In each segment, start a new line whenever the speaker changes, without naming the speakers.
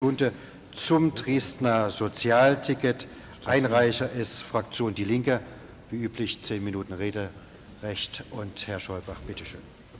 Stunde zum Dresdner Sozialticket. Einreicher ist Fraktion Die Linke. Wie üblich 10 Minuten Rederecht. Und Herr Scheubach, bitteschön.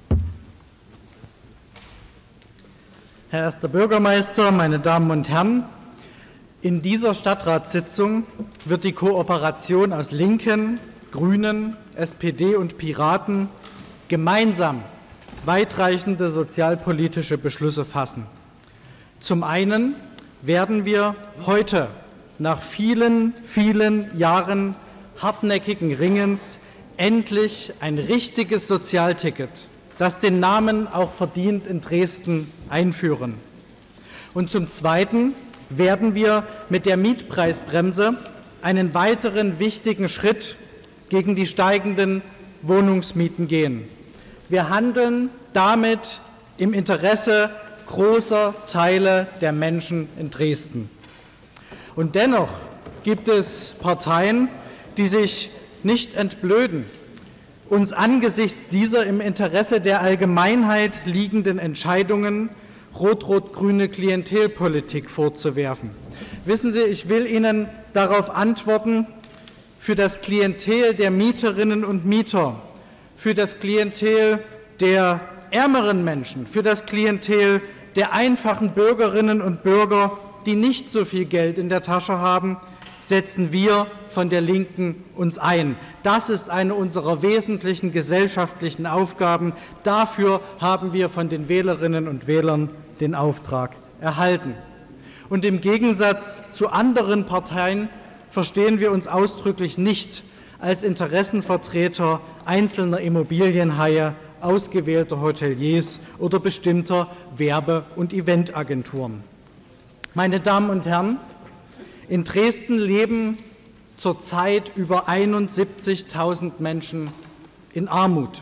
Herr erster Bürgermeister, meine Damen und Herren! In dieser Stadtratssitzung wird die Kooperation aus Linken, Grünen, SPD und Piraten gemeinsam weitreichende sozialpolitische Beschlüsse fassen. Zum einen werden wir heute nach vielen, vielen Jahren hartnäckigen Ringens endlich ein richtiges Sozialticket, das den Namen auch verdient, in Dresden einführen. Und zum Zweiten werden wir mit der Mietpreisbremse einen weiteren wichtigen Schritt gegen die steigenden Wohnungsmieten gehen. Wir handeln damit im Interesse großer Teile der Menschen in Dresden. Und dennoch gibt es Parteien, die sich nicht entblöden, uns angesichts dieser im Interesse der Allgemeinheit liegenden Entscheidungen rot-rot-grüne Klientelpolitik vorzuwerfen. Wissen Sie, ich will Ihnen darauf antworten: Für das Klientel der Mieterinnen und Mieter, für das Klientel der ärmeren Menschen, für das Klientel der einfachen Bürgerinnen und Bürger, die nicht so viel Geld in der Tasche haben, setzen wir von der Linken uns ein. Das ist eine unserer wesentlichen gesellschaftlichen Aufgaben. Dafür haben wir von den Wählerinnen und Wählern den Auftrag erhalten. Und im Gegensatz zu anderen Parteien verstehen wir uns ausdrücklich nicht als Interessenvertreter einzelner Immobilienhaie, ausgewählter Hoteliers oder bestimmter Werbe- und Eventagenturen. Meine Damen und Herren, in Dresden leben zurzeit über 71.000 Menschen in Armut.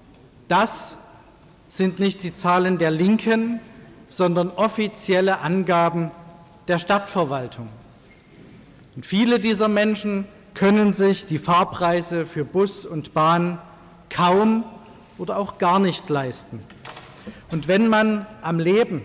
Das sind nicht die Zahlen der Linken, sondern offizielle Angaben der Stadtverwaltung. Und viele dieser Menschen können sich die Fahrpreise für Bus und Bahn kaum oder auch gar nicht leisten. Und wenn man am Leben,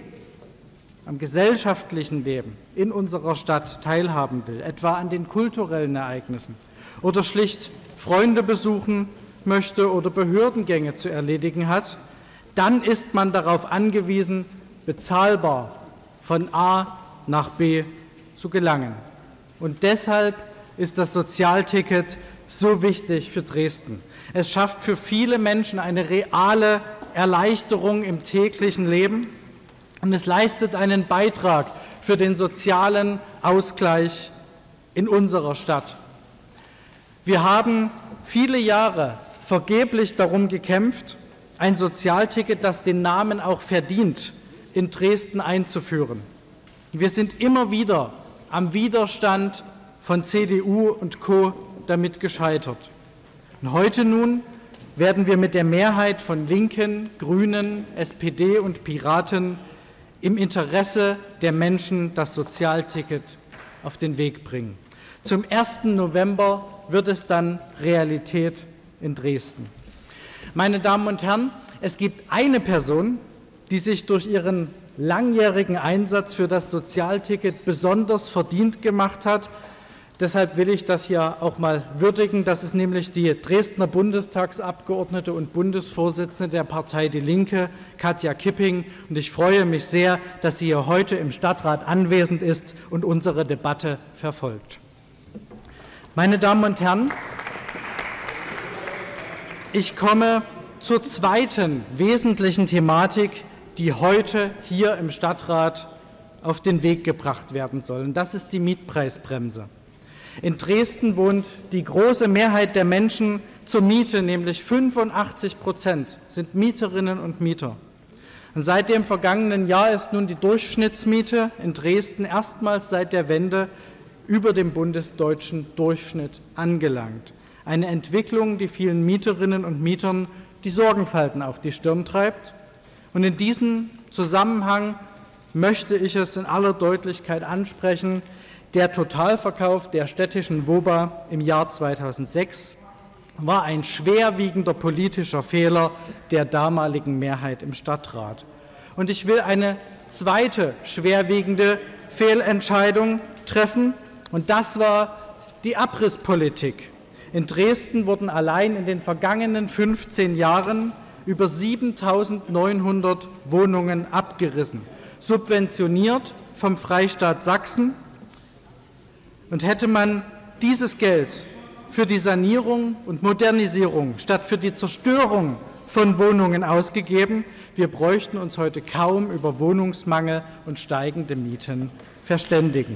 am gesellschaftlichen Leben in unserer Stadt teilhaben will, etwa an den kulturellen Ereignissen oder schlicht Freunde besuchen möchte oder Behördengänge zu erledigen hat, dann ist man darauf angewiesen, bezahlbar von A nach B zu gelangen. Und deshalb ist das Sozialticket so wichtig für Dresden. Es schafft für viele Menschen eine reale Erleichterung im täglichen Leben und es leistet einen Beitrag für den sozialen Ausgleich in unserer Stadt. Wir haben viele Jahre vergeblich darum gekämpft, ein Sozialticket, das den Namen auch verdient, in Dresden einzuführen. Wir sind immer wieder am Widerstand von CDU und Co. damit gescheitert. Und heute nun werden wir mit der Mehrheit von Linken, Grünen, SPD und Piraten im Interesse der Menschen das Sozialticket auf den Weg bringen. Zum 1. November wird es dann Realität in Dresden. Meine Damen und Herren, es gibt eine Person, die sich durch ihren langjährigen Einsatz für das Sozialticket besonders verdient gemacht hat. Deshalb will ich das hier auch mal würdigen. Das ist nämlich die Dresdner Bundestagsabgeordnete und Bundesvorsitzende der Partei Die Linke, Katja Kipping. Und ich freue mich sehr, dass sie hier heute im Stadtrat anwesend ist und unsere Debatte verfolgt. Meine Damen und Herren, ich komme zur zweiten wesentlichen Thematik, die heute hier im Stadtrat auf den Weg gebracht werden soll. Und das ist die Mietpreisbremse. In Dresden wohnt die große Mehrheit der Menschen zur Miete, nämlich 85% sind Mieterinnen und Mieter. Und seit dem vergangenen Jahr ist nun die Durchschnittsmiete in Dresden erstmals seit der Wende über dem bundesdeutschen Durchschnitt angelangt. Eine Entwicklung, die vielen Mieterinnen und Mietern die Sorgenfalten auf die Stirn treibt. Und in diesem Zusammenhang möchte ich es in aller Deutlichkeit ansprechen: Der Totalverkauf der städtischen WOBA im Jahr 2006 war ein schwerwiegender politischer Fehler der damaligen Mehrheit im Stadtrat. Und ich will eine zweite schwerwiegende Fehlentscheidung treffen, und das war die Abrisspolitik. In Dresden wurden allein in den vergangenen 15 Jahren über 7.900 Wohnungen abgerissen, subventioniert vom Freistaat Sachsen. Und hätte man dieses Geld für die Sanierung und Modernisierung statt für die Zerstörung von Wohnungen ausgegeben, wir bräuchten uns heute kaum über Wohnungsmangel und steigende Mieten verständigen.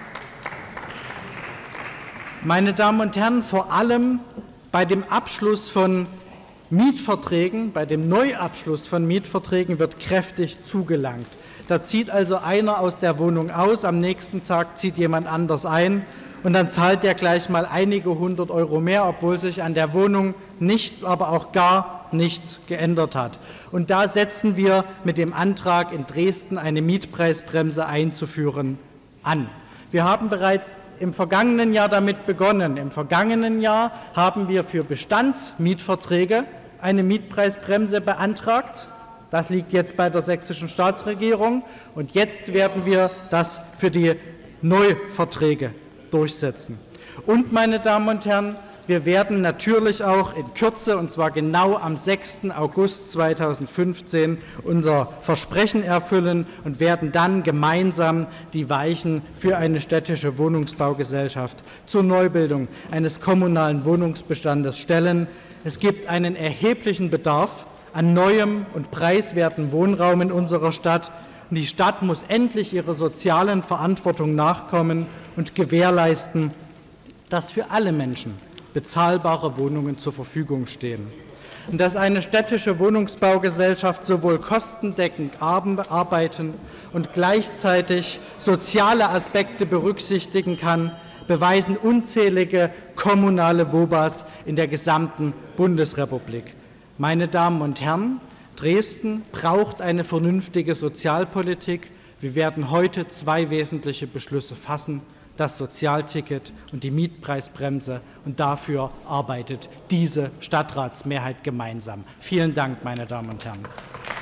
Meine Damen und Herren, vor allem bei dem Abschluss von Mietverträgen, bei dem Neuabschluss von Mietverträgen wird kräftig zugelangt. Da zieht also einer aus der Wohnung aus, am nächsten Tag zieht jemand anders ein und dann zahlt der gleich mal einige 100 € mehr, obwohl sich an der Wohnung nichts, aber auch gar nichts geändert hat. Und da setzen wir mit dem Antrag, in Dresden eine Mietpreisbremse einzuführen, an. Wir haben bereits im vergangenen Jahr damit begonnen. Im vergangenen Jahr haben wir für Bestandsmietverträge eine Mietpreisbremse beantragt. Das liegt jetzt bei der sächsischen Staatsregierung. Und jetzt werden wir das für die Neuverträge durchsetzen. Und, meine Damen und Herren, wir werden natürlich auch in Kürze, und zwar genau am 6. August 2015, unser Versprechen erfüllen und werden dann gemeinsam die Weichen für eine städtische Wohnungsbaugesellschaft zur Neubildung eines kommunalen Wohnungsbestandes stellen. Es gibt einen erheblichen Bedarf an neuem und preiswertem Wohnraum in unserer Stadt. Und die Stadt muss endlich ihrer sozialen Verantwortung nachkommen und gewährleisten, dass für alle Menschen bezahlbare Wohnungen zur Verfügung stehen. Und dass eine städtische Wohnungsbaugesellschaft sowohl kostendeckend arbeiten und gleichzeitig soziale Aspekte berücksichtigen kann, beweisen unzählige kommunale WOBAs in der gesamten Bundesrepublik. Meine Damen und Herren, Dresden braucht eine vernünftige Sozialpolitik. Wir werden heute 2 wesentliche Beschlüsse fassen: das Sozialticket und die Mietpreisbremse. Und dafür arbeitet diese Stadtratsmehrheit gemeinsam. Vielen Dank, meine Damen und Herren.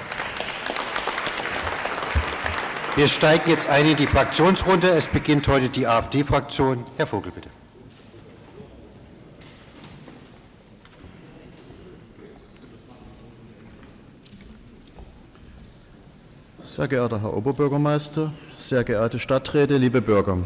Wir steigen jetzt ein in die Fraktionsrunde. Es beginnt heute die AfD-Fraktion. Herr Vogel, bitte.
Sehr geehrter Herr Oberbürgermeister, sehr geehrte Stadträte, liebe Bürger.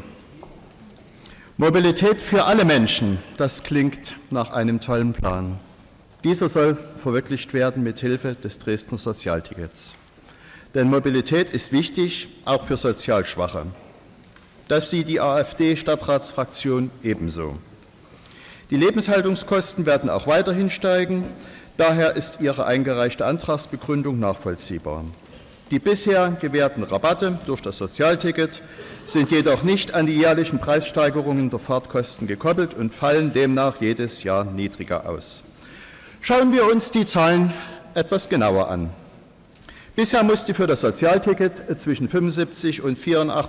Mobilität für alle Menschen, das klingt nach einem tollen Plan. Dieser soll verwirklicht werden mit Hilfe des Dresdner Sozialtickets. Denn Mobilität ist wichtig, auch für sozial Schwache. Das sieht die AfD-Stadtratsfraktion ebenso. Die Lebenshaltungskosten werden auch weiterhin steigen. Daher ist Ihre eingereichte Antragsbegründung nachvollziehbar. Die bisher gewährten Rabatte durch das Sozialticket sind jedoch nicht an die jährlichen Preissteigerungen der Fahrtkosten gekoppelt und fallen demnach jedes Jahr niedriger aus. Schauen wir uns die Zahlen etwas genauer an. Bisher musste für das Sozialticket zwischen 75 und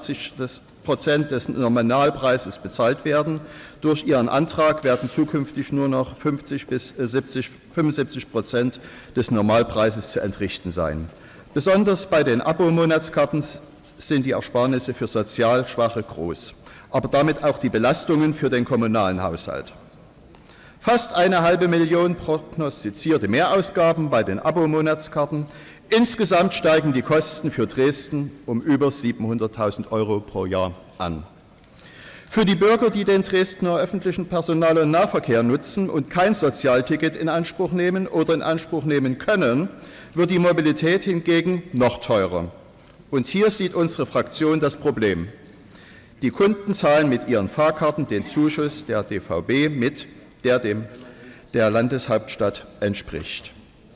84% des Nominalpreises bezahlt werden. Durch Ihren Antrag werden zukünftig nur noch 50 bis 75% des Normalpreises zu entrichten sein. Besonders bei den Abo-Monatskarten sind die Ersparnisse für sozial Schwache groß, aber damit auch die Belastungen für den kommunalen Haushalt. Fast 1,5 Million prognostizierte Mehrausgaben bei den Abo-Monatskarten. Insgesamt steigen die Kosten für Dresden um über 700.000 € pro Jahr an. Für die Bürger, die den Dresdner öffentlichen Personal- und Nahverkehr nutzen und kein Sozialticket in Anspruch nehmen oder in Anspruch nehmen können, wird die Mobilität hingegen noch teurer. Und hier sieht unsere Fraktion das Problem. Die Kunden zahlen mit ihren Fahrkarten den Zuschuss der DVB mit, der dem der Landeshauptstadt entspricht.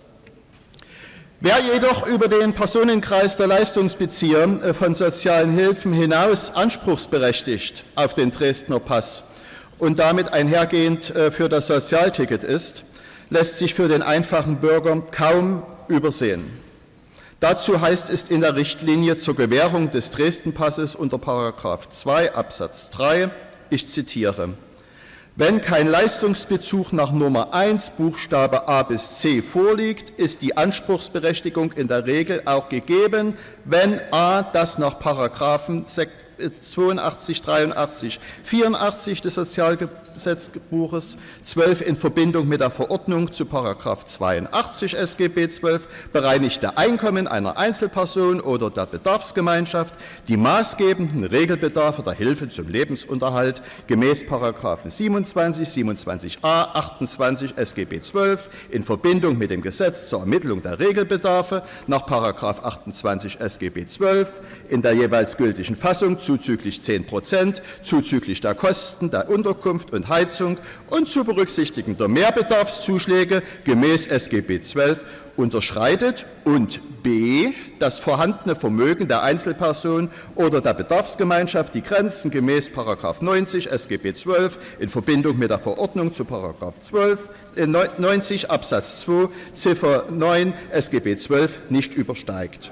Wer jedoch über den Personenkreis der Leistungsbezieher von sozialen Hilfen hinaus anspruchsberechtigt auf den Dresdner Pass und damit einhergehend für das Sozialticket ist, lässt sich für den einfachen Bürger kaum übersehen. Dazu heißt es in der Richtlinie zur Gewährung des Dresden-Passes unter § 2 Absatz 3, ich zitiere: Wenn kein Leistungsbezug nach Nummer 1 Buchstabe A bis C vorliegt, ist die Anspruchsberechtigung in der Regel auch gegeben, wenn a. das nach § 82, 83, 84 des Sozialgesetzbuches, 12 in Verbindung mit der Verordnung zu § 82 SGB 12, bereinigte Einkommen einer Einzelperson oder der Bedarfsgemeinschaft, die maßgebenden Regelbedarfe der Hilfe zum Lebensunterhalt gemäß § 27, 27a, 28 SGB 12 in Verbindung mit dem Gesetz zur Ermittlung der Regelbedarfe nach § 28 SGB 12 in der jeweils gültigen Fassung zuzüglich 10%, zuzüglich der Kosten der Unterkunft und Heizung und zu berücksichtigen der Mehrbedarfszuschläge gemäß SGB 12 unterschreitet und b. das vorhandene Vermögen der Einzelperson oder der Bedarfsgemeinschaft die Grenzen gemäß § 90 SGB 12 in Verbindung mit der Verordnung zu § 90 Absatz 2 Ziffer 9 SGB 12 nicht übersteigt.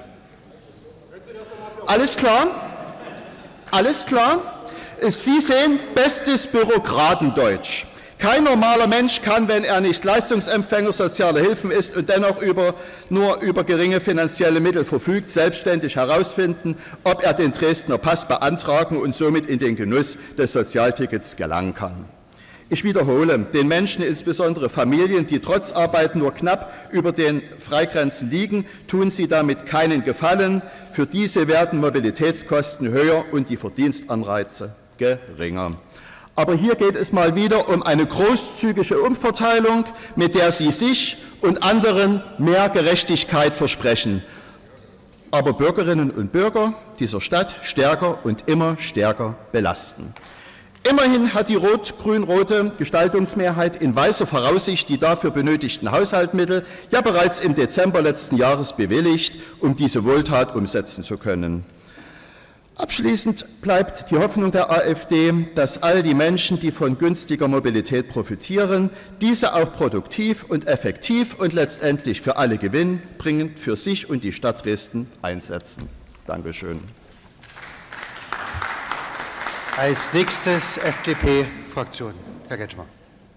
Alles klar? Alles klar? Sie sehen bestes Bürokratendeutsch. Kein normaler Mensch kann, wenn er nicht Leistungsempfänger sozialer Hilfen ist und dennoch nur über geringe finanzielle Mittel verfügt, selbstständig herausfinden, ob er den Dresdner Pass beantragen und somit in den Genuss des Sozialtickets gelangen kann. Ich wiederhole, den Menschen, insbesondere Familien, die trotz Arbeit nur knapp über den Freigrenzen liegen, tun sie damit keinen Gefallen. Für diese werden Mobilitätskosten höher und die Verdienstanreize geringer. Aber hier geht es mal wieder um eine großzügige Umverteilung, mit der Sie sich und anderen mehr Gerechtigkeit versprechen, aber Bürgerinnen und Bürger dieser Stadt stärker und immer stärker belasten. Immerhin hat die rot-grün-rote Gestaltungsmehrheit in weiser Voraussicht die dafür benötigten Haushaltsmittel ja bereits im Dezember letzten Jahres bewilligt, um diese Wohltat umsetzen zu können. Abschließend bleibt die Hoffnung der AfD, dass all die Menschen, die von günstiger Mobilität profitieren, diese auch produktiv und effektiv und letztendlich für alle gewinnbringend für sich und die Stadt Dresden einsetzen. Dankeschön.
Als nächstes FDP-Fraktion. Herr Kretschmer.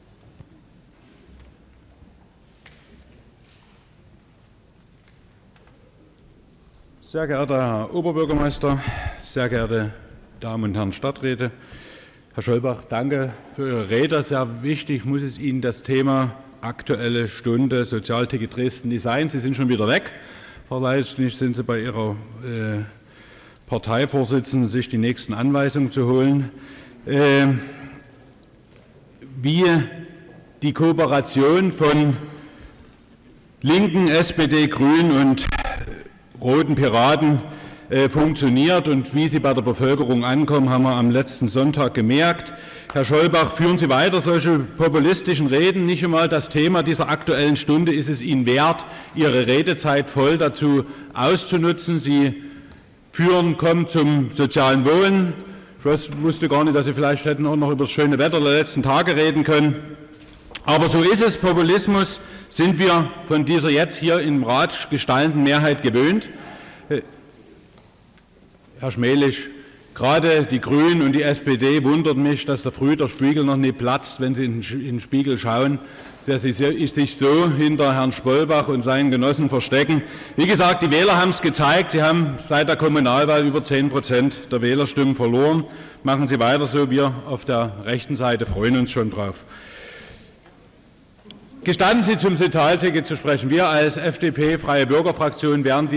Sehr geehrter Herr Oberbürgermeister, sehr geehrte Damen und Herren Stadträte, Herr Scholbach, danke für Ihre Rede. Sehr wichtig muss es Ihnen das Thema Aktuelle Stunde Sozialticket Dresden nicht sein. Sie sind schon wieder weg. Vielleicht sind Sie bei Ihrer Parteivorsitzenden, sich die nächsten Anweisungen zu holen. Wie die Kooperation von Linken, SPD, Grünen und Roten Piraten funktioniert und wie sie bei der Bevölkerung ankommen, haben wir am letzten Sonntag gemerkt. Herr Scholbach, führen Sie weiter solche populistischen Reden. Nicht einmal das Thema dieser Aktuellen Stunde ist es Ihnen wert, Ihre Redezeit voll dazu auszunutzen. Sie kommen zum sozialen Wohnen. Ich wusste gar nicht, dass Sie vielleicht hätten auch noch über das schöne Wetter der letzten Tage reden können. Aber so ist es. Populismus sind wir von dieser jetzt hier im Rat gestaltenden Mehrheit gewöhnt. Herr Schmehlich, gerade die Grünen und die SPD wundert mich, dass der Spiegel noch nicht platzt, wenn Sie in den Spiegel schauen, dass Sie sich so hinter Herrn Scholbach und seinen Genossen verstecken. Wie gesagt, die Wähler haben es gezeigt. Sie haben seit der Kommunalwahl über 10% der Wählerstimmen verloren. Machen Sie weiter so. Wir auf der rechten Seite freuen uns schon drauf. Gestatten Sie, zum Sozialticket zu sprechen. Wir als FDP Freie Bürgerfraktion werden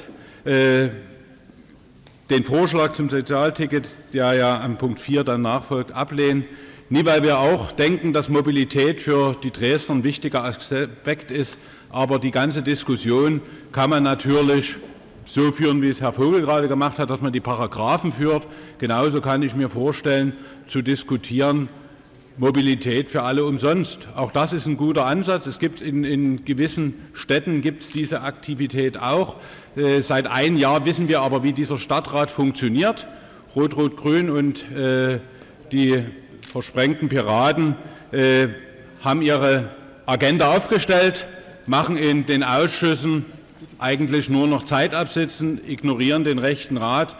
den Vorschlag zum Sozialticket, der ja am Punkt 4 dann nachfolgt, ablehnen. Nie, weil wir auch denken, dass Mobilität für die Dresdner ein wichtiger Aspekt ist, aber die ganze Diskussion kann man natürlich so führen, wie es Herr Vogel gerade gemacht hat, dass man die Paragraphen führt. Genauso kann ich mir vorstellen, zu diskutieren, Mobilität für alle umsonst. Auch das ist ein guter Ansatz. Es gibt in gewissen Städten gibt es diese Aktivität auch. Seit einem Jahr wissen wir aber, wie dieser Stadtrat funktioniert. Rot-Rot-Grün und die versprengten Piraten haben ihre Agenda aufgestellt, machen in den Ausschüssen eigentlich nur noch Zeit absitzen, ignorieren den rechten Rat.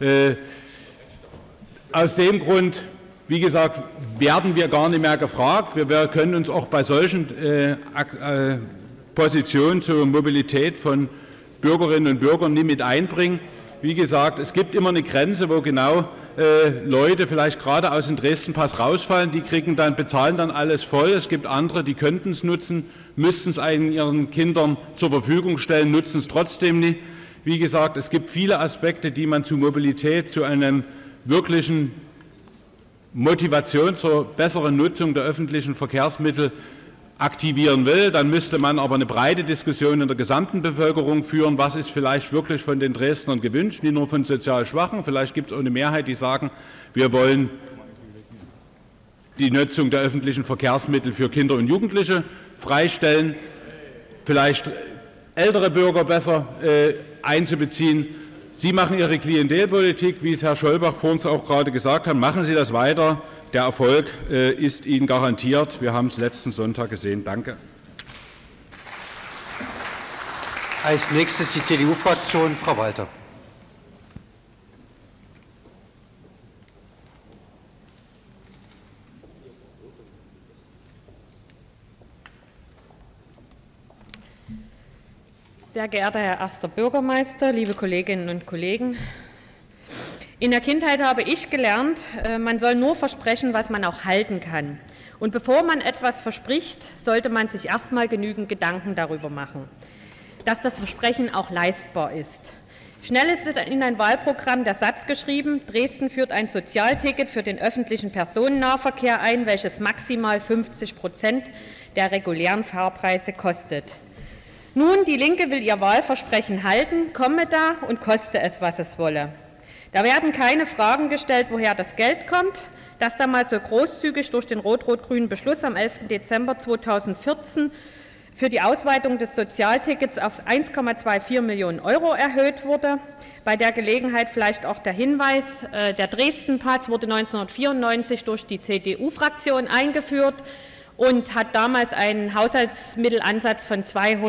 Aus dem Grund, wie gesagt, werden wir gar nicht mehr gefragt. Wir können uns auch bei solchen Positionen zur Mobilität von Bürgerinnen und Bürgern nicht mit einbringen. wie gesagt, es gibt immer eine Grenze, wo genau Leute vielleicht gerade aus dem Dresden-Pass rausfallen, die bezahlen dann alles voll. Es gibt andere, die könnten es nutzen, müssten es ihren Kindern zur Verfügung stellen, nutzen es trotzdem nicht. Wie gesagt, es gibt viele Aspekte, die man zu Mobilität, zu einem wirklichen Motivation zur besseren Nutzung der öffentlichen Verkehrsmittel aktivieren will. Dann müsste man aber eine breite Diskussion in der gesamten Bevölkerung führen, was ist vielleicht wirklich von den Dresdnern gewünscht, nicht nur von sozial Schwachen. Vielleicht gibt es auch eine Mehrheit, die sagen, wir wollen die Nutzung der öffentlichen Verkehrsmittel für Kinder und Jugendliche freistellen, vielleicht ältere Bürger besser einzubeziehen. Sie machen Ihre Klientelpolitik, wie es Herr Scholbach vor uns auch gerade gesagt hat. Machen Sie das weiter. Der Erfolg ist Ihnen garantiert. Wir haben es letzten Sonntag gesehen. Danke.
Als nächstes die CDU-Fraktion, Frau Walter.
Sehr geehrter Herr erster Bürgermeister, liebe Kolleginnen und Kollegen! In der Kindheit habe ich gelernt, man soll nur versprechen, was man auch halten kann. Und bevor man etwas verspricht, sollte man sich erstmal genügend Gedanken darüber machen, dass das Versprechen auch leistbar ist. Schnell ist in ein Wahlprogramm der Satz geschrieben, Dresden führt ein Sozialticket für den öffentlichen Personennahverkehr ein, welches maximal 50% der regulären Fahrpreise kostet. Nun, die Linke will ihr Wahlversprechen halten, komme da und koste es, was es wolle. Da werden keine Fragen gestellt, woher das Geld kommt, das damals so großzügig durch den rot-rot-grünen Beschluss am 11. Dezember 2014 für die Ausweitung des Sozialtickets auf 1,24 Millionen € erhöht wurde. Bei der Gelegenheit vielleicht auch der Hinweis, der Dresden-Pass wurde 1994 durch die CDU-Fraktion eingeführt und hat damals einen Haushaltsmittelansatz von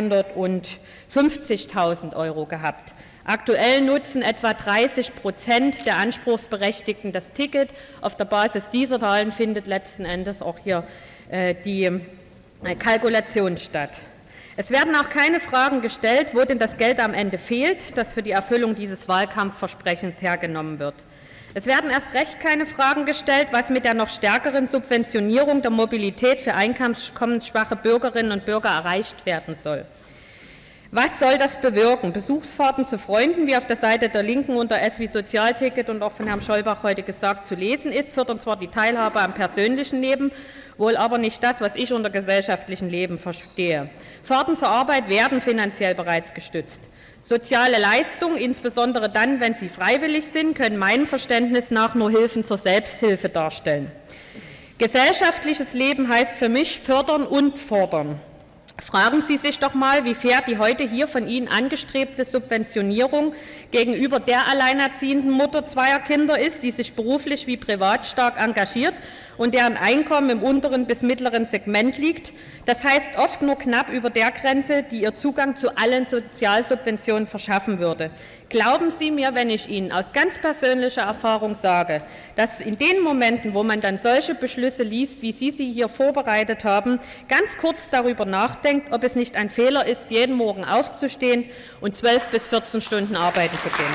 250.000 € gehabt. Aktuell nutzen etwa 30% der Anspruchsberechtigten das Ticket. Auf der Basis dieser Zahlen findet letzten Endes auch hier die Kalkulation statt. Es werden auch keine Fragen gestellt, wo denn das Geld am Ende fehlt, das für die Erfüllung dieses Wahlkampfversprechens hergenommen wird. Es werden erst recht keine Fragen gestellt, was mit der noch stärkeren Subventionierung der Mobilität für einkommensschwache Bürgerinnen und Bürger erreicht werden soll. Was soll das bewirken? Besuchsfahrten zu Freunden, wie auf der Seite der Linken unter S wie Sozialticket und auch von Herrn Scholbach heute gesagt zu lesen ist, fördern zwar die Teilhabe am persönlichen Leben, wohl aber nicht das, was ich unter gesellschaftlichem Leben verstehe. Fahrten zur Arbeit werden finanziell bereits gestützt. Soziale Leistungen, insbesondere dann, wenn sie freiwillig sind, können meinem Verständnis nach nur Hilfen zur Selbsthilfe darstellen. Gesellschaftliches Leben heißt für mich fördern und fordern. Fragen Sie sich doch mal, wie fair die heute hier von Ihnen angestrebte Subventionierung gegenüber der alleinerziehenden Mutter zweier Kinder ist, die sich beruflich wie privat stark engagiert und deren Einkommen im unteren bis mittleren Segment liegt. Das heißt oft nur knapp über der Grenze, die ihr Zugang zu allen Sozialsubventionen verschaffen würde. Glauben Sie mir, wenn ich Ihnen aus ganz persönlicher Erfahrung sage, dass in den Momenten, wo man dann solche Beschlüsse liest, wie Sie sie hier vorbereitet haben, ganz kurz darüber nachdenkt, ob es nicht ein Fehler ist, jeden Morgen aufzustehen und 12 bis 14 Stunden arbeiten zu gehen.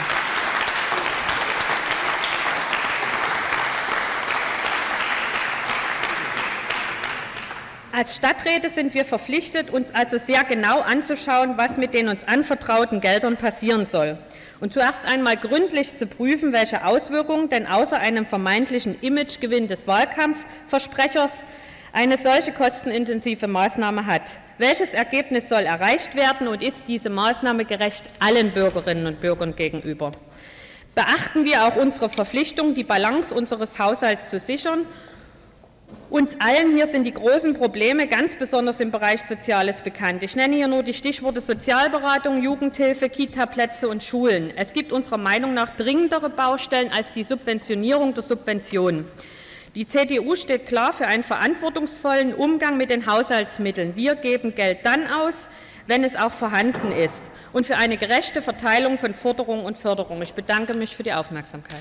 Als Stadträte sind wir verpflichtet, uns also sehr genau anzuschauen, was mit den uns anvertrauten Geldern passieren soll. Und zuerst einmal gründlich zu prüfen, welche Auswirkungen denn außer einem vermeintlichen Imagegewinn des Wahlkampfversprechers eine solche kostenintensive Maßnahme hat. Welches Ergebnis soll erreicht werden und ist diese Maßnahme gerecht allen Bürgerinnen und Bürgern gegenüber? Beachten wir auch unsere Verpflichtung, die Balance unseres Haushalts zu sichern. Uns allen hier sind die großen Probleme, ganz besonders im Bereich Soziales, bekannt. Ich nenne hier nur die Stichworte Sozialberatung, Jugendhilfe, Kita-Plätze und Schulen. Es gibt unserer Meinung nach dringendere Baustellen als die Subventionierung der Subventionen. Die CDU steht klar für einen verantwortungsvollen Umgang mit den Haushaltsmitteln. Wir geben Geld dann aus, wenn es auch vorhanden ist, und für eine gerechte Verteilung von Forderung und Förderung. Ich bedanke mich für die Aufmerksamkeit.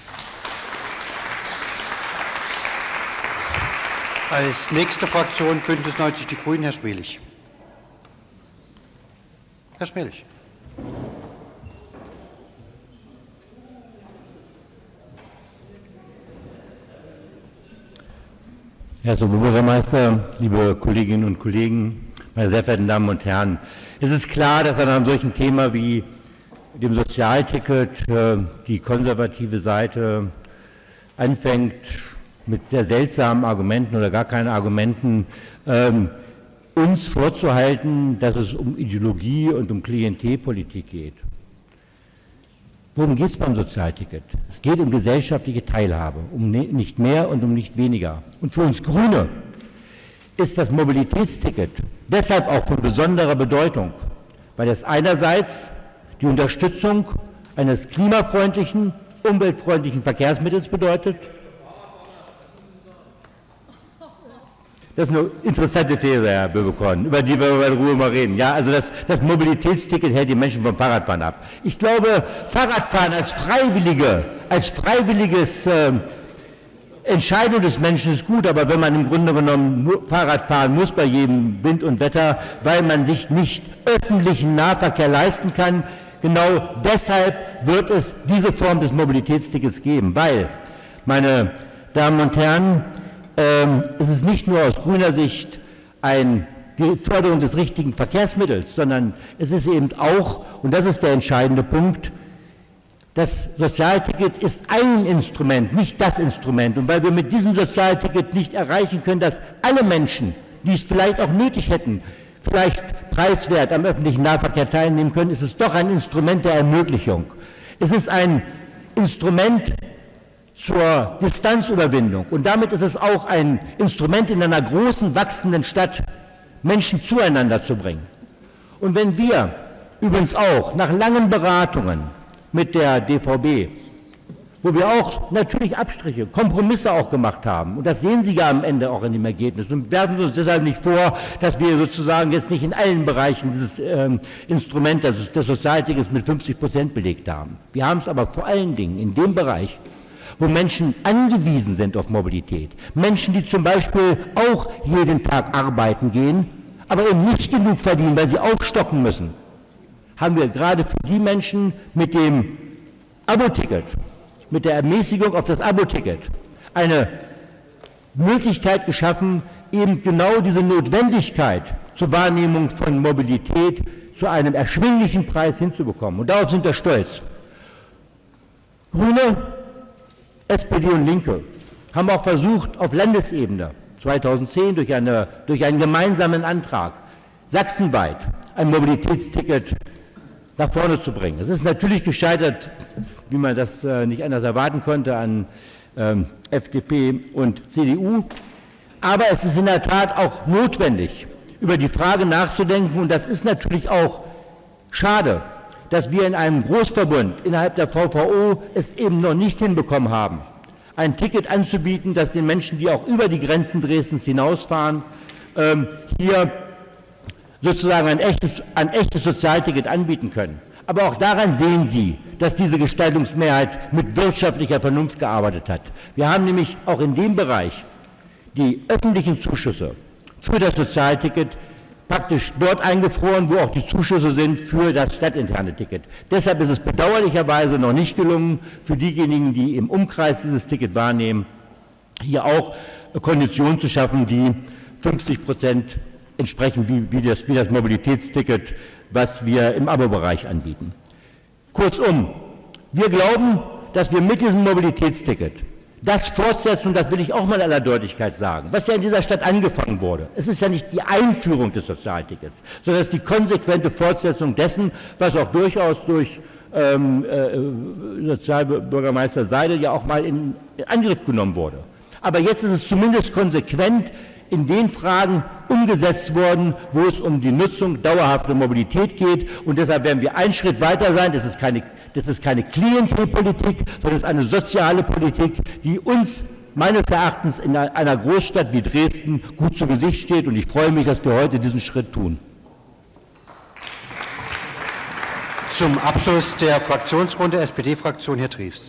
Als nächste Fraktion Bündnis 90 Die Grünen, Herr Schmelich. Herr Schmelich.
Herr Bürgermeister, liebe Kolleginnen und Kollegen, meine sehr verehrten Damen und Herren, es ist klar, dass an einem solchen Thema wie dem Sozialticket die konservative Seite anfängt, mit sehr seltsamen Argumenten oder gar keinen Argumenten uns vorzuhalten, dass es um Ideologie und um Klientelpolitik geht. Worum geht es beim Sozialticket? Es geht um gesellschaftliche Teilhabe, um nicht mehr und um nicht weniger. Und für uns Grüne ist das Mobilitätsticket deshalb auch von besonderer Bedeutung, weil es einerseits die Unterstützung eines klimafreundlichen, umweltfreundlichen Verkehrsmittels bedeutet. Das ist eine interessante These, Herr Böbekorn, über die wir in Ruhe mal reden. Ja, also das Mobilitätsticket hält die Menschen vom Fahrradfahren ab. Ich glaube, Fahrradfahren als freiwilliges Entscheidung des Menschen ist gut, aber wenn man im Grunde genommen nur Fahrrad fahren muss bei jedem Wind und Wetter, weil man sich nicht öffentlichen Nahverkehr leisten kann, genau deshalb wird es diese Form des Mobilitätstickets geben, weil, meine Damen und Herren, es ist nicht nur aus grüner Sicht die Förderung des richtigen Verkehrsmittels, sondern es ist eben auch, und das ist der entscheidende Punkt, das Sozialticket ist ein Instrument, nicht das Instrument. Und weil wir mit diesem Sozialticket nicht erreichen können, dass alle Menschen, die es vielleicht auch nötig hätten, vielleicht preiswert am öffentlichen Nahverkehr teilnehmen können, ist es doch ein Instrument der Ermöglichung. Es ist ein Instrument zur Distanzüberwindung. Und damit ist es auch ein Instrument in einer großen, wachsenden Stadt, Menschen zueinander zu bringen. Und wenn wir übrigens auch nach langen Beratungen mit der DVB, wo wir auch natürlich Abstriche, Kompromisse auch gemacht haben, und das sehen Sie ja am Ende auch in dem Ergebnis, und werfen wir uns deshalb nicht vor, dass wir sozusagen jetzt nicht in allen Bereichen dieses Instrument des Sozialtickets mit 50% belegt haben. Wir haben es aber vor allen Dingen in dem Bereich, wo Menschen angewiesen sind auf Mobilität. Menschen, die zum Beispiel auch jeden Tag arbeiten gehen, aber eben nicht genug verdienen, weil sie aufstocken müssen, haben wir gerade für die Menschen mit dem Abo-Ticket, mit der Ermäßigung auf das Abo-Ticket, eine Möglichkeit geschaffen, eben genau diese Notwendigkeit zur Wahrnehmung von Mobilität zu einem erschwinglichen Preis hinzubekommen. Und darauf sind wir stolz. Grüne, SPD und Linke haben auch versucht, auf Landesebene 2010 durch einen gemeinsamen Antrag sachsenweit ein Mobilitätsticket nach vorne zu bringen. Es ist natürlich gescheitert, wie man das nicht anders erwarten konnte, an FDP und CDU, aber es ist in der Tat auch notwendig, über die Frage nachzudenken, und das ist natürlich auch schade, dass wir in einem Großverbund innerhalb der VVO es eben noch nicht hinbekommen haben, ein Ticket anzubieten, das den Menschen, die auch über die Grenzen Dresdens hinausfahren, hier sozusagen ein echtes Sozialticket anbieten können. Aber auch daran sehen Sie, dass diese Gestaltungsmehrheit mit wirtschaftlicher Vernunft gearbeitet hat. Wir haben nämlich auch in dem Bereich die öffentlichen Zuschüsse für das Sozialticket praktisch dort eingefroren, wo auch die Zuschüsse sind für das stadtinterne Ticket. Deshalb ist es bedauerlicherweise noch nicht gelungen, für diejenigen, die im Umkreis dieses Ticket wahrnehmen, hier auch Konditionen zu schaffen, die 50% entsprechen wie das Mobilitätsticket, was wir im Abo-Bereich anbieten. Kurzum, wir glauben, dass wir mit diesem Mobilitätsticket das fortsetzen, und das will ich auch mal in aller Deutlichkeit sagen, was ja in dieser Stadt angefangen wurde. Es ist ja nicht die Einführung des Sozialtickets, sondern es ist die konsequente Fortsetzung dessen, was auch durchaus durch Sozialbürgermeister Seidel ja auch mal in Angriff genommen wurde. Aber jetzt ist es zumindest konsequent in den Fragen umgesetzt worden, wo es um die Nutzung dauerhafter Mobilität geht, und deshalb werden wir einen Schritt weiter sein. Das ist keine Klientelpolitik, sondern es ist eine soziale Politik, die uns meines Erachtens in einer Großstadt wie Dresden gut zu Gesicht steht, und ich freue mich, dass wir heute diesen Schritt tun.
Zum Abschluss der Fraktionsrunde SPD-Fraktion Herr Triefs.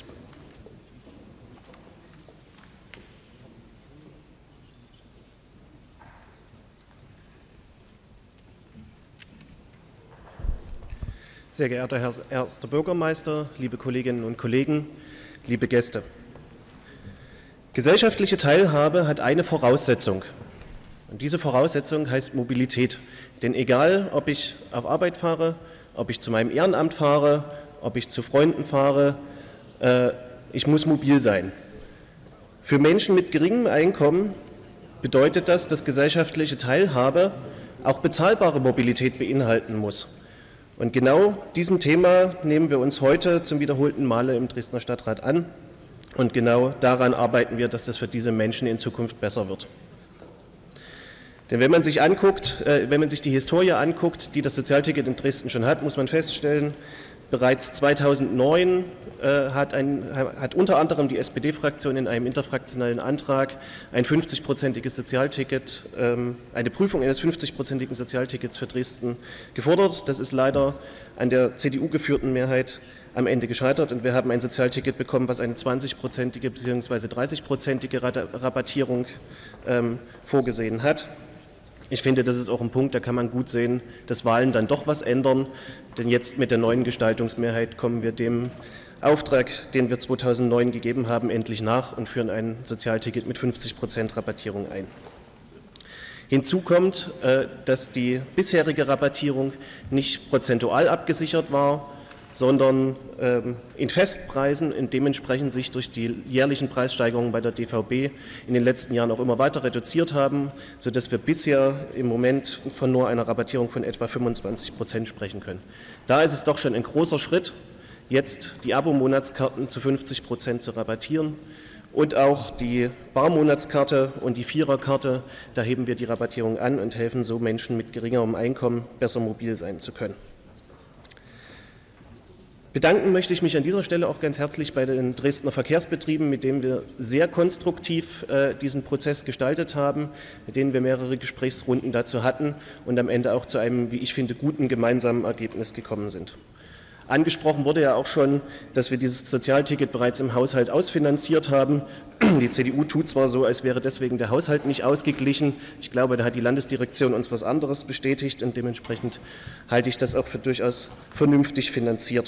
Sehr geehrter Herr Erster Bürgermeister, liebe Kolleginnen und Kollegen, liebe Gäste. Gesellschaftliche Teilhabe hat eine Voraussetzung. Und diese Voraussetzung heißt Mobilität. Denn egal, ob ich auf Arbeit fahre, ob ich zu meinem Ehrenamt fahre, ob ich zu Freunden fahre, ich muss mobil sein. Für Menschen mit geringem Einkommen bedeutet das, dass gesellschaftliche Teilhabe auch bezahlbare Mobilität beinhalten muss. Und genau diesem Thema nehmen wir uns heute zum wiederholten Male im Dresdner Stadtrat an. Und genau daran arbeiten wir, dass das für diese Menschen in Zukunft besser wird. Denn wenn man sich die Historie anguckt, die das Sozialticket in Dresden schon hat, muss man feststellen, bereits 2009 hat unter anderem die SPD-Fraktion in einem interfraktionellen Antrag ein 50-prozentiges Sozialticket, eine Prüfung eines 50-prozentigen Sozialtickets für Dresden gefordert. Das ist leider an der CDU geführten Mehrheit am Ende gescheitert und wir haben ein Sozialticket bekommen, was eine 20-prozentige bzw. 30-prozentige Rabattierung vorgesehen hat. Ich finde, das ist auch ein Punkt, da kann man gut sehen, dass Wahlen dann doch was ändern, denn jetzt mit der neuen Gestaltungsmehrheit kommen wir dem Auftrag, den wir 2009 gegeben haben, endlich nach und führen ein Sozialticket mit 50% Rabattierung ein. Hinzu kommt, dass die bisherige Rabattierung nicht prozentual abgesichert war, sondern in Festpreisen und dementsprechend sich durch die jährlichen Preissteigerungen bei der DVB in den letzten Jahren auch immer weiter reduziert haben, sodass wir bisher im Moment von nur einer Rabattierung von etwa 25% sprechen können. Da ist es doch schon ein großer Schritt, jetzt die Abo-Monatskarten zu 50% zu rabattieren und auch die Barmonatskarte und die Viererkarte, da heben wir die Rabattierung an und helfen so Menschen mit geringerem Einkommen besser mobil sein zu können. Bedanken möchte ich mich an dieser Stelle auch ganz herzlich bei den Dresdner Verkehrsbetrieben, mit denen wir sehr konstruktiv diesen Prozess gestaltet haben, mit denen wir mehrere Gesprächsrunden dazu hatten und am Ende auch zu einem, wie ich finde, guten gemeinsamen Ergebnis gekommen sind. Angesprochen wurde ja auch schon, dass wir dieses Sozialticket bereits im Haushalt ausfinanziert haben. Die CDU tut zwar so, als wäre deswegen der Haushalt nicht ausgeglichen. Ich glaube, da hat die Landesdirektion uns was anderes bestätigt und dementsprechend halte ich das auch für durchaus vernünftig finanziert.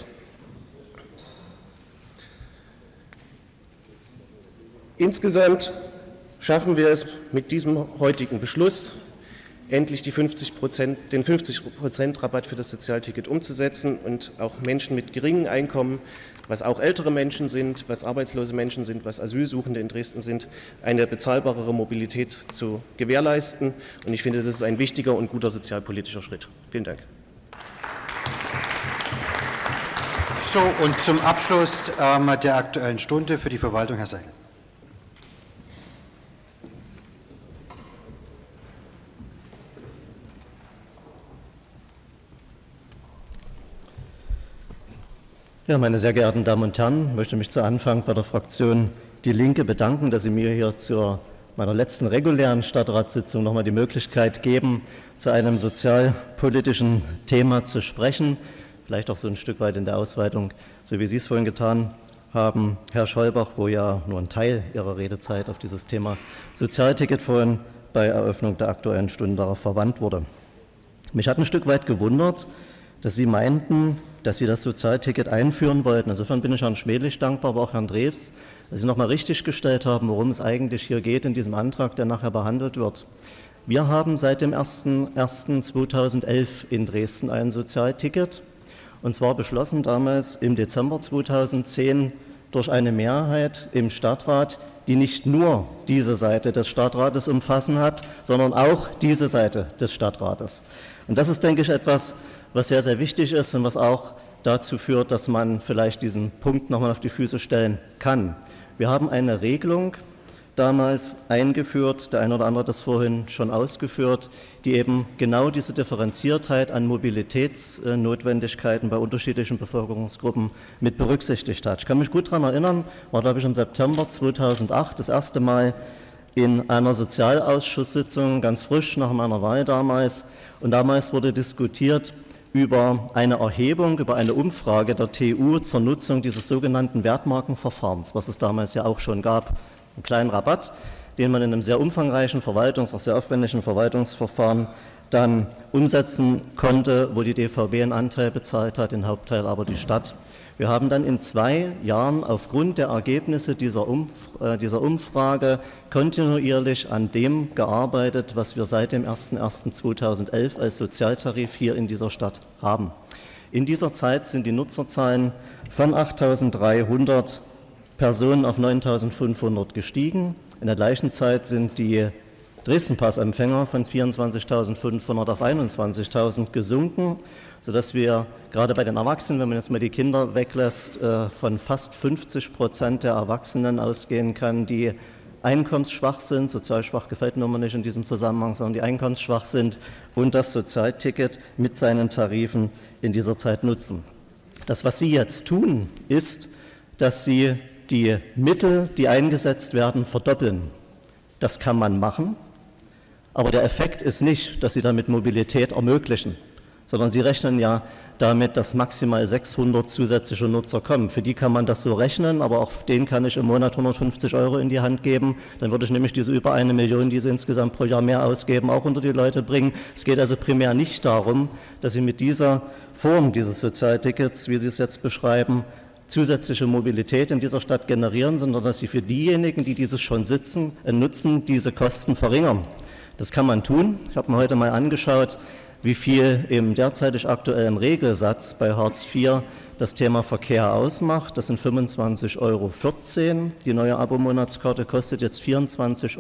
Insgesamt schaffen wir es mit diesem heutigen Beschluss, endlich den 50% Rabatt für das Sozialticket umzusetzen und auch Menschen mit geringem Einkommen, was auch ältere Menschen sind, was arbeitslose Menschen sind, was Asylsuchende in Dresden sind, eine bezahlbarere Mobilität zu gewährleisten. Und ich finde, das ist ein wichtiger und guter sozialpolitischer Schritt. Vielen Dank.
So, und zum Abschluss der Aktuellen Stunde für die Verwaltung Herr Seil.
Ja, meine sehr geehrten Damen und Herren, ich möchte mich zu Anfang bei der Fraktion Die Linke bedanken, dass Sie mir hier zu meiner letzten regulären Stadtratssitzung nochmal die Möglichkeit geben, zu einem sozialpolitischen Thema zu sprechen, vielleicht auch so ein Stück weit in der Ausweitung, so wie Sie es vorhin getan haben, Herr Scholbach, wo ja nur ein Teil Ihrer Redezeit auf dieses Thema Sozialticket vorhin bei Eröffnung der Aktuellen Stunde darauf verwandt wurde. Mich hat ein Stück weit gewundert, dass Sie meinten, dass Sie das Sozialticket einführen wollten. Insofern bin ich Herrn Schmedlich dankbar, aber auch Herrn Drews, dass Sie nochmal richtig gestellt haben, worum es eigentlich hier geht in diesem Antrag, der nachher behandelt wird. Wir haben seit dem 01.01.2011 in Dresden ein Sozialticket, und zwar beschlossen damals im Dezember 2010 durch eine Mehrheit im Stadtrat, die nicht nur diese Seite des Stadtrates umfassen hat, sondern auch diese Seite des Stadtrates. Und das ist, denke ich, etwas, was sehr, sehr wichtig ist und was auch dazu führt, dass man vielleicht diesen Punkt nochmal auf die Füße stellen kann. Wir haben eine Regelung damals eingeführt, der eine oder andere hat das vorhin schon ausgeführt, die eben genau diese Differenziertheit an Mobilitätsnotwendigkeiten bei unterschiedlichen Bevölkerungsgruppen mit berücksichtigt hat. Ich kann mich gut daran erinnern, war glaube ich im September 2008 das erste Mal in einer Sozialausschusssitzung, ganz frisch nach meiner Wahl damals, und damals wurde diskutiert über eine Erhebung, über eine Umfrage der TU zur Nutzung dieses sogenannten Wertmarkenverfahrens, was es damals ja auch schon gab, einen kleinen Rabatt, den man in einem sehr umfangreichen auch sehr aufwendigen Verwaltungsverfahren dann umsetzen konnte, wo die DVB einen Anteil bezahlt hat, den Hauptteil aber die Stadt Wir haben dann in 2 Jahren aufgrund der Ergebnisse dieser Umfrage kontinuierlich an dem gearbeitet, was wir seit dem 01.01.2011 als Sozialtarif hier in dieser Stadt haben. In dieser Zeit sind die Nutzerzahlen von 8.300 Personen auf 9.500 gestiegen. In der gleichen Zeit sind die Dresden-Pass-Empfänger von 24.500 auf 21.000 gesunken, sodass wir gerade bei den Erwachsenen, wenn man jetzt mal die Kinder weglässt, von fast 50% der Erwachsenen ausgehen kann, die einkommensschwach sind. Sozial schwach gefällt mir immer nicht in diesem Zusammenhang, sondern die einkommensschwach sind und das Sozialticket mit seinen Tarifen in dieser Zeit nutzen. Das, was Sie jetzt tun, ist, dass Sie die Mittel, die eingesetzt werden, verdoppeln. Das kann man machen, aber der Effekt ist nicht, dass Sie damit Mobilität ermöglichen, sondern Sie rechnen ja damit, dass maximal 600 zusätzliche Nutzer kommen. Für die kann man das so rechnen, aber auch denen kann ich im Monat 150 € in die Hand geben. Dann würde ich nämlich diese über 1 Million, die Sie insgesamt pro Jahr mehr ausgeben, auch unter die Leute bringen. Es geht also primär nicht darum, dass Sie mit dieser Form dieses Sozialtickets, wie Sie es jetzt beschreiben, zusätzliche Mobilität in dieser Stadt generieren, sondern dass Sie für diejenigen, die dieses schon nutzen, diese Kosten verringern. Das kann man tun. Ich habe mir heute mal angeschaut, wie viel im derzeitig aktuellen Regelsatz bei Hartz IV das Thema Verkehr ausmacht. Das sind 25,14 €. Die neue Abo-Monatskarte kostet jetzt 24,50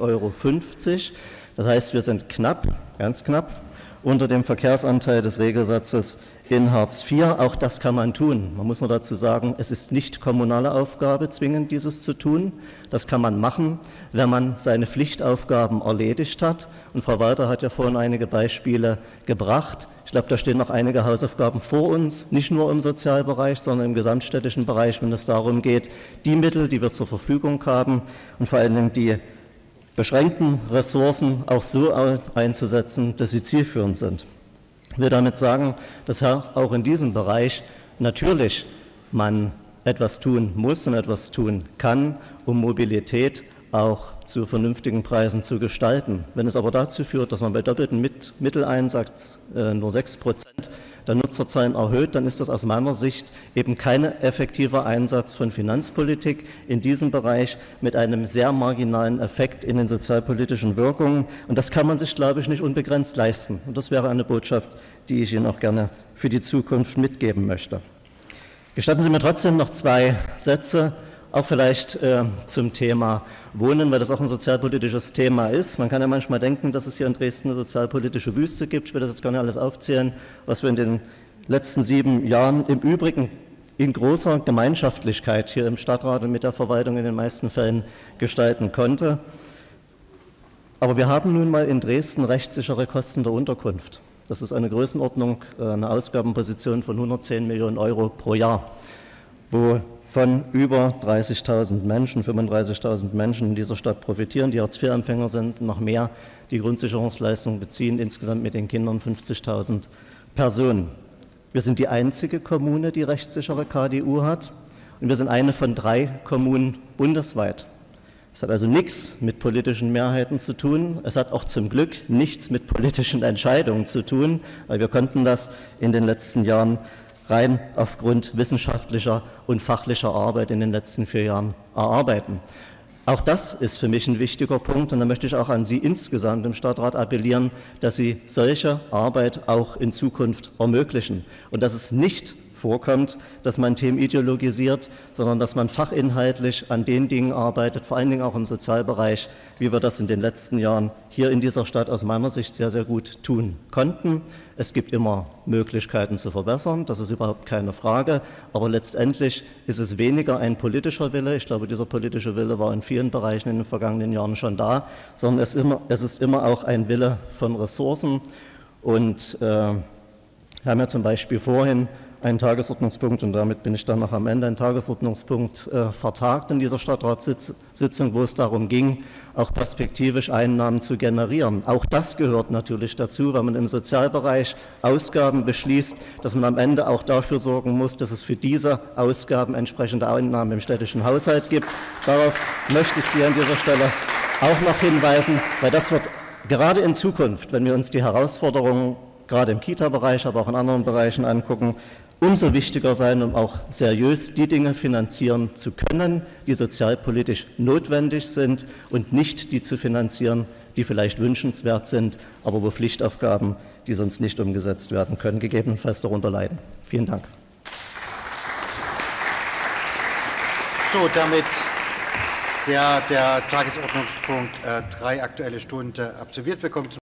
€. Das heißt, wir sind knapp, ganz knapp, unter dem Verkehrsanteil des Regelsatzes in Hartz IV. Auch das kann man tun. Man muss nur dazu sagen, es ist nicht kommunale Aufgabe, zwingend dieses zu tun. Das kann man machen, wenn man seine Pflichtaufgaben erledigt hat. Und Frau Walter hat ja vorhin einige Beispiele gebracht. Ich glaube, da stehen noch einige Hausaufgaben vor uns, nicht nur im Sozialbereich, sondern im gesamtstädtischen Bereich, wenn es darum geht, die Mittel, die wir zur Verfügung haben und vor allen Dingen die beschränkten Ressourcen auch so einzusetzen, dass sie zielführend sind. Ich will damit sagen, dass auch in diesem Bereich natürlich man etwas tun muss und etwas tun kann, um Mobilität auch zu vernünftigen Preisen zu gestalten. Wenn es aber dazu führt, dass man bei doppeltem Mitteleinsatz nur 6% der Nutzerzahlen erhöht, dann ist das aus meiner Sicht eben kein effektiver Einsatz von Finanzpolitik in diesem Bereich mit einem sehr marginalen Effekt in den sozialpolitischen Wirkungen. Und das kann man sich, glaube ich, nicht unbegrenzt leisten. Und das wäre eine Botschaft, die ich Ihnen auch gerne für die Zukunft mitgeben möchte. Gestatten Sie mir trotzdem noch 2 Sätze, auch vielleicht zum Thema Wohnen, weil das auch ein sozialpolitisches Thema ist. Man kann ja manchmal denken, dass es hier in Dresden eine sozialpolitische Wüste gibt. Ich will das jetzt gar nicht alles aufzählen, was wir in den letzten 7 Jahren im Übrigen in großer Gemeinschaftlichkeit hier im Stadtrat und mit der Verwaltung in den meisten Fällen gestalten konnte. Aber wir haben nun mal in Dresden rechtssichere Kosten der Unterkunft. Das ist eine Größenordnung, eine Ausgabenposition von 110 Millionen € pro Jahr, wo von über 30.000 Menschen, 35.000 Menschen in dieser Stadt profitieren, die Hartz-IV-Empfänger sind, noch mehr, die Grundsicherungsleistungen beziehen, insgesamt mit den Kindern 50.000 Personen. Wir sind die einzige Kommune, die rechtssichere KDU hat, und wir sind eine von 3 Kommunen bundesweit. Es hat also nichts mit politischen Mehrheiten zu tun. Es hat auch zum Glück nichts mit politischen Entscheidungen zu tun, weil wir konnten das in den letzten Jahren rein aufgrund wissenschaftlicher und fachlicher Arbeit in den letzten 4 Jahren erarbeiten. Auch das ist für mich ein wichtiger Punkt, und da möchte ich auch an Sie insgesamt im Stadtrat appellieren, dass Sie solche Arbeit auch in Zukunft ermöglichen und dass es nicht vorkommt, dass man Themen ideologisiert, sondern dass man fachinhaltlich an den Dingen arbeitet, vor allen Dingen auch im Sozialbereich, wie wir das in den letzten Jahren hier in dieser Stadt aus meiner Sicht sehr, sehr gut tun konnten. Es gibt immer Möglichkeiten zu verbessern, das ist überhaupt keine Frage, aber letztendlich ist es weniger ein politischer Wille, ich glaube, dieser politische Wille war in vielen Bereichen in den vergangenen Jahren schon da, sondern es ist immer auch ein Wille von Ressourcen. Und wir haben ja zum Beispiel vorhin einen Tagesordnungspunkt, und damit bin ich dann noch am Ende, einen Tagesordnungspunkt vertagt in dieser Stadtratssitzung, wo es darum ging, auch perspektivisch Einnahmen zu generieren. Auch das gehört natürlich dazu, weil man im Sozialbereich Ausgaben beschließt, dass man am Ende auch dafür sorgen muss, dass es für diese Ausgaben entsprechende Einnahmen im städtischen Haushalt gibt. Darauf möchte ich Sie an dieser Stelle auch noch hinweisen, weil das wird gerade in Zukunft, wenn wir uns die Herausforderungen gerade im Kita-Bereich, aber auch in anderen Bereichen angucken, umso wichtiger sein, um auch seriös die Dinge finanzieren zu können, die sozialpolitisch notwendig sind und nicht die zu finanzieren, die vielleicht wünschenswert sind, aber wo Pflichtaufgaben, die sonst nicht umgesetzt werden können, gegebenenfalls darunter leiden. Vielen Dank.
So, damit der Tagesordnungspunkt 3 Aktuelle Stunde absolviert. Wir kommen zum